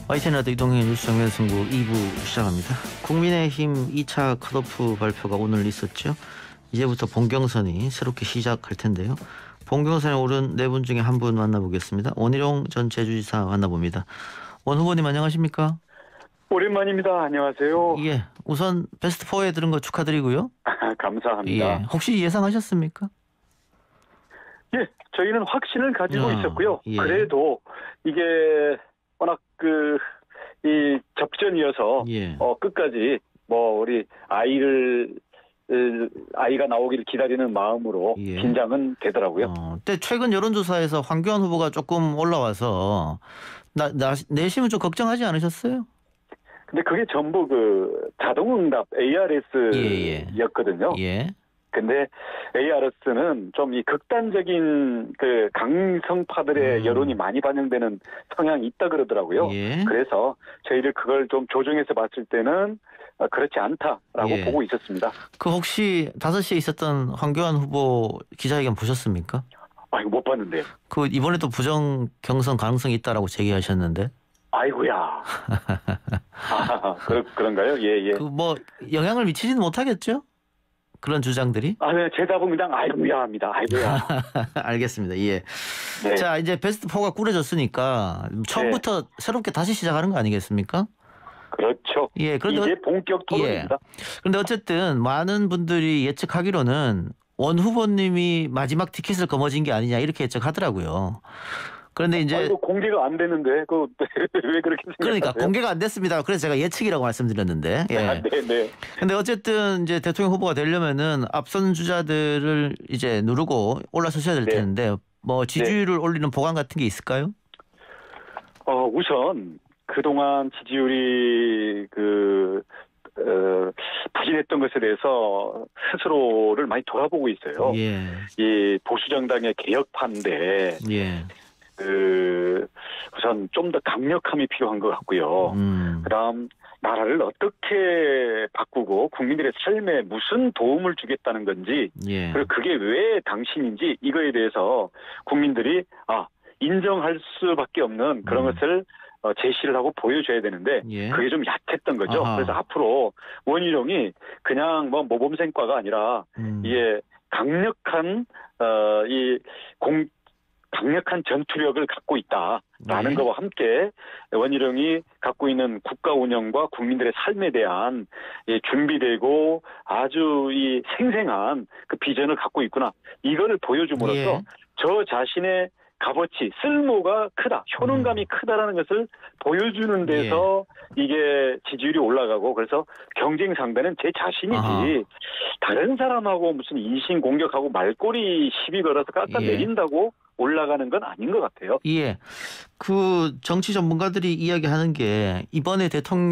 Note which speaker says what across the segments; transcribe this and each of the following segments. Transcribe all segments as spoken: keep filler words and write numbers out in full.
Speaker 1: 와이티엔라디오 이동현 뉴스 정면 승부 이 부 시작합니다. 국민의힘 이 차 컷오프 발표가 오늘 있었죠. 이제부터 본경선이 새롭게 시작할 텐데요. 본경선에 오른 네 분 중에 한 분 만나보겠습니다. 원희룡 전 제주지사 만나봅니다. 원 후보님 안녕하십니까?
Speaker 2: 오랜만입니다. 안녕하세요.
Speaker 1: 예, 우선 베스트 사에 들은 거 축하드리고요.
Speaker 2: 감사합니다.
Speaker 1: 예, 혹시 예상하셨습니까?
Speaker 2: 예, 저희는 확신을 가지고
Speaker 1: 아,
Speaker 2: 있었고요.
Speaker 1: 예.
Speaker 2: 그래도 이게 워낙 그 이 접전이어서
Speaker 1: 예.
Speaker 2: 어, 끝까지 뭐 우리 아이를 아이가 나오기를 기다리는 마음으로
Speaker 1: 예.
Speaker 2: 긴장은 되더라고요.
Speaker 1: 어, 근데 최근 여론조사에서 황교안 후보가 조금 올라와서 나, 나, 내심은 좀 걱정하지 않으셨어요?
Speaker 2: 근데 그게 전부 그 자동응답 에이아르에스였거든요.
Speaker 1: 예, 예.
Speaker 2: 근데 에이아르에스는 좀 이 극단적인 그 강성파들의
Speaker 1: 음.
Speaker 2: 여론이 많이 반영되는 성향이 있다 그러더라고요.
Speaker 1: 예.
Speaker 2: 그래서 저희들 그걸 좀 조정해서 봤을 때는 그렇지 않다라고
Speaker 1: 예.
Speaker 2: 보고 있었습니다.
Speaker 1: 그 혹시 다섯 시에 있었던 황교안 후보 기자회견 보셨습니까?
Speaker 2: 아, 이거 못 봤는데요.
Speaker 1: 그 이번에도 부정 경선 가능성이 있다라고 제기하셨는데.
Speaker 2: 아이고야. 아, 그, 그런가요? 예, 예.
Speaker 1: 그 뭐 영향을 미치지는 못하겠죠? 그런 주장들이?
Speaker 2: 아, 네, 제 답은 그냥 아이고야 합니다. 아이고야.
Speaker 1: 알겠습니다. 예.
Speaker 2: 네.
Speaker 1: 자, 이제 베스트 사가 꾸려졌으니까 처음부터 네. 새롭게 다시 시작하는 거 아니겠습니까?
Speaker 2: 그렇죠.
Speaker 1: 예, 그런데
Speaker 2: 이제 본격 토론입니다.
Speaker 1: 예. 그런데 어쨌든 많은 분들이 예측하기로는 원 후보님이 마지막 티켓을 거머쥔 게 아니냐 이렇게 예측하더라고요. 그런데 이제
Speaker 2: 아이고, 공개가 안 되는데 그 왜 그렇게 생각하세요?
Speaker 1: 그러니까 공개가 안 됐습니다. 그래서 제가 예측이라고 말씀드렸는데. 예.
Speaker 2: 아, 네, 네.
Speaker 1: 근데 어쨌든 이제 대통령 후보가 되려면은 앞선 주자들을 이제 누르고 올라서셔야 될
Speaker 2: 네.
Speaker 1: 텐데 뭐 지지율을 네. 올리는 보관 같은 게 있을까요?
Speaker 2: 어, 우선 그동안 지지율이 그 어, 부진했던 것에 대해서 스스로를 많이 돌아보고 있어요.
Speaker 1: 예.
Speaker 2: 이 보수 정당의 개혁파인데
Speaker 1: 예.
Speaker 2: 그 우선 좀 더 강력함이 필요한 것 같고요.
Speaker 1: 음.
Speaker 2: 그다음 나라를 어떻게 바꾸고 국민들의 삶에 무슨 도움을 주겠다는 건지
Speaker 1: 예.
Speaker 2: 그리고 그게 왜 당신인지 이거에 대해서 국민들이 아 인정할 수밖에 없는 그런
Speaker 1: 음.
Speaker 2: 것을 어, 제시를 하고 보여줘야 되는데
Speaker 1: 예.
Speaker 2: 그게 좀 약했던 거죠.
Speaker 1: 아하.
Speaker 2: 그래서 앞으로 원희룡이 그냥 뭐 모범생과가 아니라
Speaker 1: 음.
Speaker 2: 이게 강력한 어, 이 공 강력한 전투력을 갖고 있다라는
Speaker 1: 네.
Speaker 2: 것과 함께 원희룡이 갖고 있는 국가 운영과 국민들의 삶에 대한 준비되고 아주 이 생생한 그 비전을 갖고 있구나. 이거를 보여줌으로써
Speaker 1: 예.
Speaker 2: 저 자신의 값어치, 쓸모가 크다, 효능감이
Speaker 1: 음.
Speaker 2: 크다라는 것을 보여주는 데서 예. 이게 지지율이 올라가고 그래서 경쟁 상대는 제 자신이지 아하. 다른 사람하고 무슨 인신 공격하고 말꼬리 시비 걸어서 깎아내린다고 예. 올라가는 건 아닌 것 같아요.
Speaker 1: 예. 그 정치 전문가들이 이야기하는 게 이번에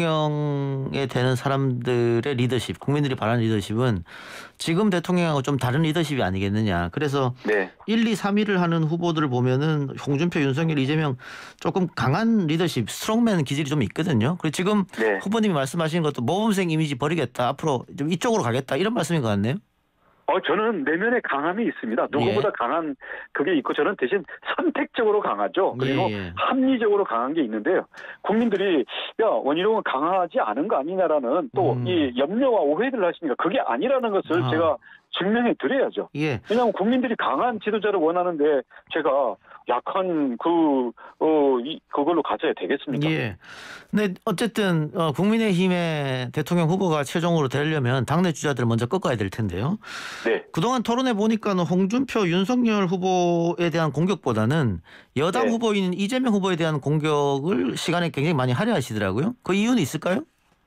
Speaker 1: 대통령에 되는 사람들의 리더십, 국민들이 바라는 리더십은 지금 대통령하고 좀 다른 리더십이 아니겠느냐. 그래서
Speaker 2: 네.
Speaker 1: 일, 이, 삼 위를 하는 후보들을 보면은 홍준표, 윤석열, 이재명 조금 강한 리더십, 스트롱맨 기질이 좀 있거든요. 그리고 지금
Speaker 2: 네.
Speaker 1: 후보님이 말씀하시는 것도 모범생 이미지 버리겠다. 앞으로 좀 이쪽으로 가겠다. 이런 말씀인 것 같네요.
Speaker 2: 어, 저는 내면에 강함이 있습니다. 누구보다
Speaker 1: 예.
Speaker 2: 강한 그게 있고 저는 대신 선택적으로 강하죠. 그리고
Speaker 1: 예.
Speaker 2: 합리적으로 강한 게 있는데요. 국민들이 야 원희룡은 강하지 않은 거 아니냐라는 또 이 음. 염려와 오해를 하시니까 그게 아니라는 것을 아. 제가 증명해 드려야죠.
Speaker 1: 예.
Speaker 2: 왜냐하면 국민들이 강한 지도자를 원하는데 제가 약한 그, 어, 이, 그걸로 가져야 되겠습니까?
Speaker 1: 예. 근데 어쨌든, 어, 국민의힘의 대통령 후보가 최종으로 되려면 당내 주자들을 먼저 꺾어야 될 텐데요.
Speaker 2: 네.
Speaker 1: 그동안 토론해 보니까는 홍준표, 윤석열 후보에 대한 공격보다는 여당
Speaker 2: 네.
Speaker 1: 후보인 이재명 후보에 대한 공격을 시간에 굉장히 많이 할애하시더라고요. 그 이유는 있을까요?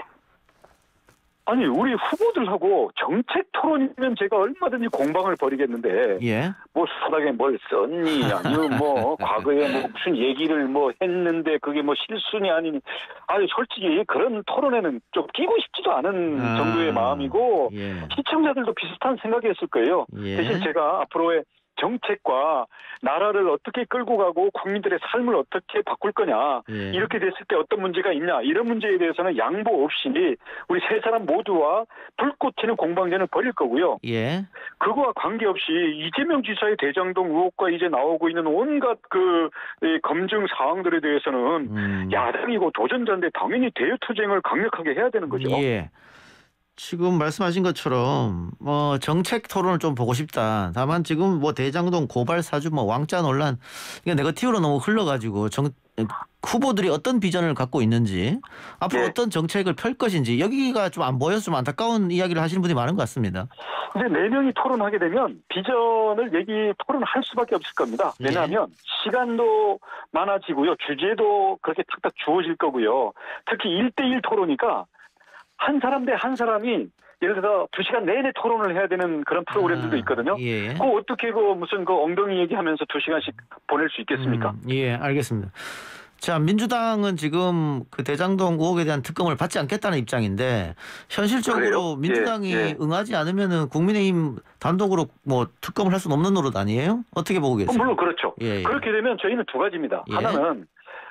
Speaker 2: 아니 우리 후보들하고 정책 토론이면 제가 얼마든지 공방을 벌이겠는데
Speaker 1: 예.
Speaker 2: 뭐 수사당에 뭘 썼니 아니면 뭐 과거에 뭐 무슨 얘기를 뭐 했는데 그게 뭐 실수니 아니니 아니 솔직히 그런 토론에는 좀 끼고 싶지도 않은
Speaker 1: 아.
Speaker 2: 정도의 마음이고
Speaker 1: 예.
Speaker 2: 시청자들도 비슷한 생각이었을 거예요.
Speaker 1: 예.
Speaker 2: 대신 제가 앞으로의 정책과 나라를 어떻게 끌고 가고 국민들의 삶을 어떻게 바꿀 거냐.
Speaker 1: 예.
Speaker 2: 이렇게 됐을 때 어떤 문제가 있냐. 이런 문제에 대해서는 양보 없이 우리 세 사람 모두와 불꽃 튀는 공방전을 벌일 거고요.
Speaker 1: 예.
Speaker 2: 그거와 관계없이 이재명 지사의 대장동 의혹과 이제 나오고 있는 온갖 그 검증 사항들에 대해서는
Speaker 1: 음.
Speaker 2: 야당이고 도전자인데 당연히 대투쟁을 강력하게 해야 되는 거죠.
Speaker 1: 예. 지금 말씀하신 것처럼 뭐 정책 토론을 좀 보고 싶다. 다만 지금 뭐 대장동 고발 사주 뭐 왕자 논란 이게 네거티브로 너무 흘러가지고 정 후보들이 어떤 비전을 갖고 있는지 앞으로
Speaker 2: 네.
Speaker 1: 어떤 정책을 펼 것인지 여기가 좀 안 보여서 좀 안타까운 이야기를 하시는 분이 많은 것 같습니다.
Speaker 2: 이제 네 명이 토론하게 되면 비전을 얘기 토론할 수밖에 없을 겁니다. 왜냐하면 네. 시간도 많아지고요. 주제도 그렇게 탁탁 주어질 거고요. 특히 일 대일 토론이니까 한 사람 대 한 사람이 예를 들어서 두 시간 내내 토론을 해야 되는 그런 프로그램들도 있거든요.
Speaker 1: 아, 예.
Speaker 2: 그 어떻게 그 무슨 그 엉덩이 얘기하면서 두 시간씩 보낼 수 있겠습니까?
Speaker 1: 음, 예, 알겠습니다. 자, 민주당은 지금 그 대장동 의혹에 대한 특검을 받지 않겠다는 입장인데 현실적으로
Speaker 2: 그래요?
Speaker 1: 민주당이
Speaker 2: 예, 예.
Speaker 1: 응하지 않으면은 국민의힘 단독으로 뭐 특검을 할 수는 없는 노릇 아니에요? 어떻게 보고 계세요?
Speaker 2: 어, 물론 그렇죠.
Speaker 1: 예, 예.
Speaker 2: 그렇게 되면 저희는 두 가지입니다.
Speaker 1: 예.
Speaker 2: 하나는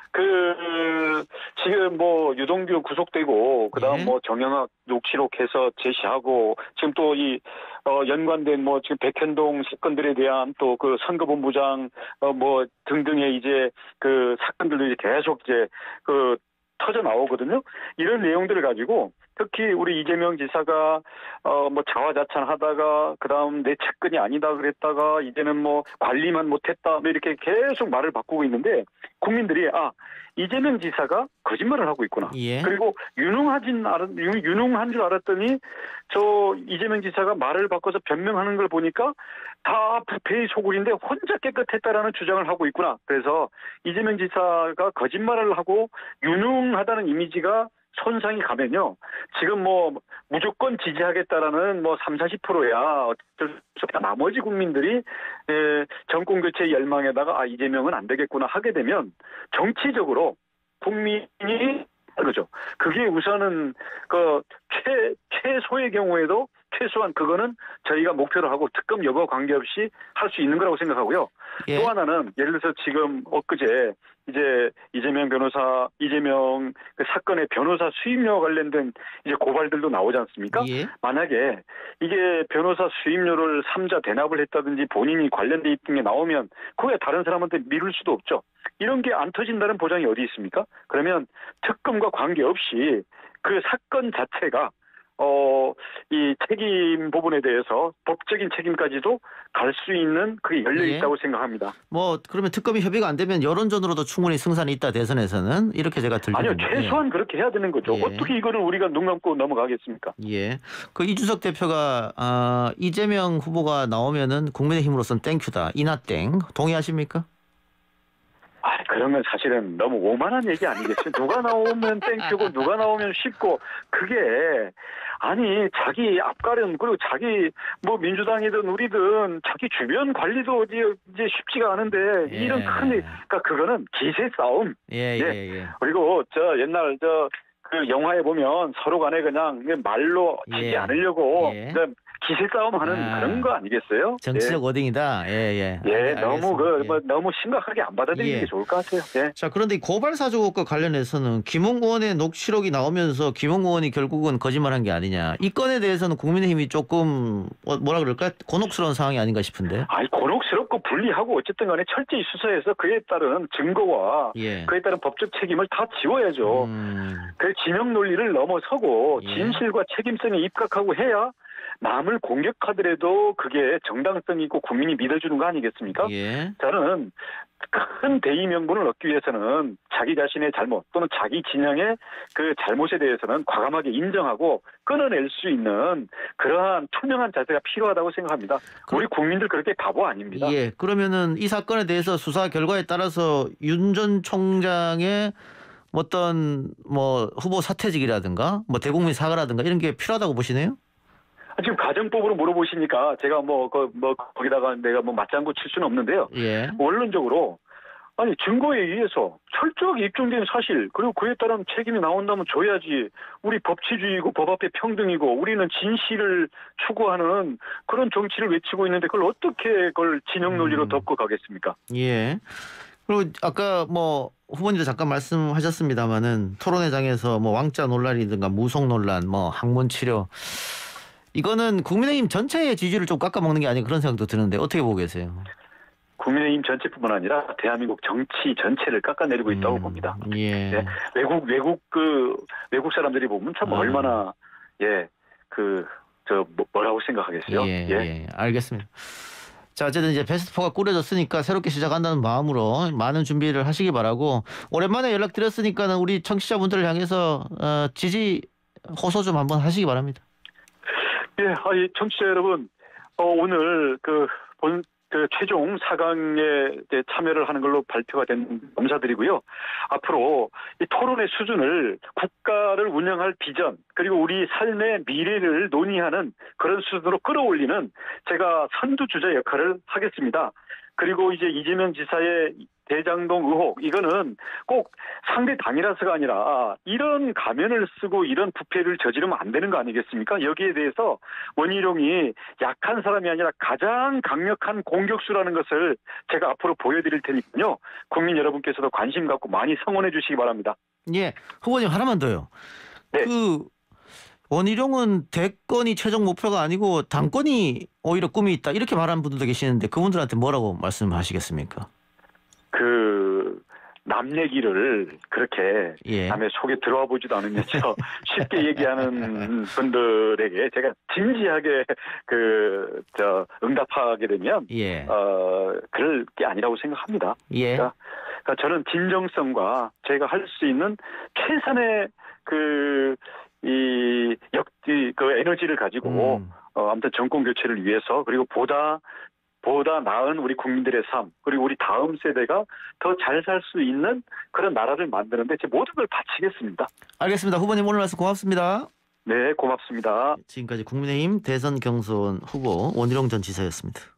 Speaker 2: 그 지금 뭐 유동규 구속되고 그다음
Speaker 1: 예.
Speaker 2: 뭐 정영학 녹취록해서 제시하고 지금 또 이 어 연관된 뭐 지금 백현동 사건들에 대한 또 그 선거본부장 어 뭐 등등의 이제 그 사건들도 이제 계속 이제 그 터져 나오거든요. 이런 내용들을 가지고 특히 우리 이재명 지사가 어 뭐 자화자찬하다가 그다음 내 측근이 아니다 그랬다가 이제는 뭐 관리만 못했다 뭐 이렇게 계속 말을 바꾸고 있는데 국민들이 아 이재명 지사가 거짓말을 하고 있구나.
Speaker 1: 예.
Speaker 2: 그리고 유능하진 알았, 유능한 줄 알았더니 저 이재명 지사가 말을 바꿔서 변명하는 걸 보니까 다 부패의 소굴인데 혼자 깨끗했다라는 주장을 하고 있구나. 그래서 이재명 지사가 거짓말을 하고 유능하다는 이미지가 손상이 가면요. 지금 뭐 무조건 지지하겠다라는 뭐 삼사십 퍼센트야 어쩔 수 없다. 나머지 국민들이 에, 정권 교체 열망에다가 아 이재명은 안 되겠구나 하게 되면 정치적으로 국민이 그죠. 그게 우선은 그 최, 최소의 경우에도 최소한 그거는 저희가 목표로 하고 특검 여부와 관계없이 할 수 있는 거라고 생각하고요.
Speaker 1: 예.
Speaker 2: 또 하나는 예를 들어서 지금 엊그제 이제 이재명 변호사, 이재명 그 사건의 변호사 수임료와 관련된 이제 고발들도 나오지 않습니까?
Speaker 1: 예.
Speaker 2: 만약에 이게 변호사 수임료를 삼자 대납을 했다든지 본인이 관련돼 있던 게 나오면 그게 다른 사람한테 미룰 수도 없죠. 이런 게 안 터진다는 보장이 어디 있습니까? 그러면 특검과 관계없이 그 사건 자체가 어, 이 책임 부분에 대해서 법적인 책임까지도 갈 수 있는 그게 열려 있다고
Speaker 1: 예.
Speaker 2: 생각합니다.
Speaker 1: 뭐 그러면 특검이 협의가 안 되면 여론전으로도 충분히 승산이 있다 대선에서는 이렇게 제가 들리는데.
Speaker 2: 아니요, 최소한
Speaker 1: 예.
Speaker 2: 그렇게 해야 되는 거죠.
Speaker 1: 예.
Speaker 2: 어떻게 이거를 우리가 눈 감고 넘어가겠습니까?
Speaker 1: 예. 그 이준석 대표가 아, 이재명 후보가 나오면은 국민의힘으로서는 땡큐다. 이나땡 동의하십니까?
Speaker 2: 아, 그러면 사실은 너무 오만한 얘기 아니겠어요? 누가 나오면 땡큐고 누가 나오면 쉽고 그게 아니 자기 앞가림 그리고 자기 뭐 민주당이든 우리든 자기 주변 관리도 이제 이제 쉽지가 않은데
Speaker 1: 예.
Speaker 2: 이런 큰 그러니까 그거는 기세 싸움.
Speaker 1: 예,
Speaker 2: 네.
Speaker 1: 예, 예.
Speaker 2: 그리고 저 옛날 저 그 영화에 보면 서로 간에 그냥 말로 지지
Speaker 1: 예.
Speaker 2: 않으려고
Speaker 1: 예.
Speaker 2: 기세 싸움하는
Speaker 1: 아.
Speaker 2: 그런 거 아니겠어요?
Speaker 1: 정치적 워딩이다. 예, 예.
Speaker 2: 예,
Speaker 1: 알-
Speaker 2: 너무
Speaker 1: 알겠습니다.
Speaker 2: 그
Speaker 1: 예.
Speaker 2: 뭐 너무 심각하게 안 받아들이는
Speaker 1: 예.
Speaker 2: 게 좋을 것 같아요. 예.
Speaker 1: 자, 그런데 이 고발 사주 의혹과 관련해서는 김홍 의원의 녹취록이 나오면서 김홍 의원이 결국은 거짓말한 게 아니냐. 이 건에 대해서는 국민의힘이 조금 어, 뭐라 그럴까 곤혹스러운 상황이 아닌가 싶은데.
Speaker 2: 아니 곤혹스럽고 불리하고 어쨌든 간에 철저히 수사해서 그에 따른 증거와
Speaker 1: 예.
Speaker 2: 그에 따른 법적 책임을 다 지워야죠.
Speaker 1: 음,
Speaker 2: 그 진영 논리를 넘어서고
Speaker 1: 예.
Speaker 2: 진실과 책임성에 입각하고 해야 남을 공격하더라도 그게 정당성이 있고 국민이 믿어주는 거 아니겠습니까?
Speaker 1: 예.
Speaker 2: 저는 큰 대의 명분을 얻기 위해서는 자기 자신의 잘못 또는 자기 진영의 그 잘못에 대해서는 과감하게 인정하고 끊어낼 수 있는 그러한 투명한 자세가 필요하다고 생각합니다. 우리 국민들 그렇게 바보 아닙니다.
Speaker 1: 예. 그러면은 이 사건에 대해서 수사 결과에 따라서 윤 전 총장의 어떤 뭐 후보 사퇴직이라든가 뭐 대국민 사과라든가 이런 게 필요하다고 보시네요?
Speaker 2: 지금 가정법으로 물어보시니까 제가 뭐, 그, 뭐, 거기다가 내가 뭐 맞장구 칠 수는 없는데요.
Speaker 1: 예.
Speaker 2: 원론적으로, 아니 증거에 의해서 철저하게 입증된 사실 그리고 그에 따른 책임이 나온다면 줘야지. 우리 법치주의고 법 앞에 평등이고 우리는 진실을 추구하는 그런 정치를 외치고 있는데 그걸 어떻게 그걸 진영 논리로
Speaker 1: 음.
Speaker 2: 덮고 가겠습니까?
Speaker 1: 예. 그리고 아까 뭐 후보님도 잠깐 말씀하셨습니다마는 토론회장에서 뭐 왕자 논란이든가 무속 논란, 뭐 학문 치료 이거는 국민의힘 전체의 지지를 좀 깎아먹는 게 아닌가 그런 생각도 드는데 어떻게 보고 계세요?
Speaker 2: 국민의힘 전체뿐만 아니라 대한민국 정치 전체를 깎아내리고 있다고
Speaker 1: 음,
Speaker 2: 봅니다.
Speaker 1: 예.
Speaker 2: 네, 외국 외국 그 외국 사람들이 보면 참
Speaker 1: 아.
Speaker 2: 얼마나 예 그 저 뭐라고 생각하겠어요?
Speaker 1: 예, 예, 알겠습니다. 자, 어쨌든 이제 베스트사가 꾸려졌으니까 새롭게 시작한다는 마음으로 많은 준비를 하시기 바라고 오랜만에 연락드렸으니까는 우리 청취자분들을 향해서 어, 지지 호소 좀 한번 하시기 바랍니다.
Speaker 2: 예, 아, 이 청취자 여러분, 어, 오늘 그 본 그 최종 사 강에 이제 참여를 하는 걸로 발표가 된 감사드리고요. 앞으로 이 토론의 수준을 국가를 운영할 비전 그리고 우리 삶의 미래를 논의하는 그런 수준으로 끌어올리는 제가 선두주자 역할을 하겠습니다. 그리고 이제 이재명 지사의 대장동 의혹 이거는 꼭 상대 당이라서가 아니라 이런 가면을 쓰고 이런 부패를 저지르면 안 되는 거 아니겠습니까? 여기에 대해서 원희룡이 약한 사람이 아니라 가장 강력한 공격수라는 것을 제가 앞으로 보여드릴 테니까요. 국민 여러분께서도 관심 갖고 많이 성원해 주시기 바랍니다.
Speaker 1: 예, 후보님 하나만 더요.
Speaker 2: 네.
Speaker 1: 그 원희룡은 대권이 최종 목표가 아니고 당권이 오히려 꿈이 있다 이렇게 말하는 분들도 계시는데 그분들한테 뭐라고 말씀하시겠습니까?
Speaker 2: 그 남 얘기를 그렇게
Speaker 1: 예.
Speaker 2: 남의 속에 들어와 보지도 않으면서 쉽게 얘기하는 분들에게 제가 진지하게 그 저 응답하게 되면
Speaker 1: 예.
Speaker 2: 어 그럴 게 아니라고 생각합니다.
Speaker 1: 예.
Speaker 2: 그러니까, 그러니까 저는 진정성과 제가 할 수 있는 최선의 그 이 역, 이, 그 에너지를 가지고
Speaker 1: 음.
Speaker 2: 어, 아무튼 정권 교체를 위해서 그리고 보다 보다 나은 우리 국민들의 삶 그리고 우리 다음 세대가 더 잘 살 수 있는 그런 나라를 만드는데 제 모든 걸 바치겠습니다.
Speaker 1: 알겠습니다. 후보님 오늘 말씀 고맙습니다.
Speaker 2: 네, 고맙습니다.
Speaker 1: 지금까지 국민의힘 대선 경선 후보 원희룡 전 지사였습니다.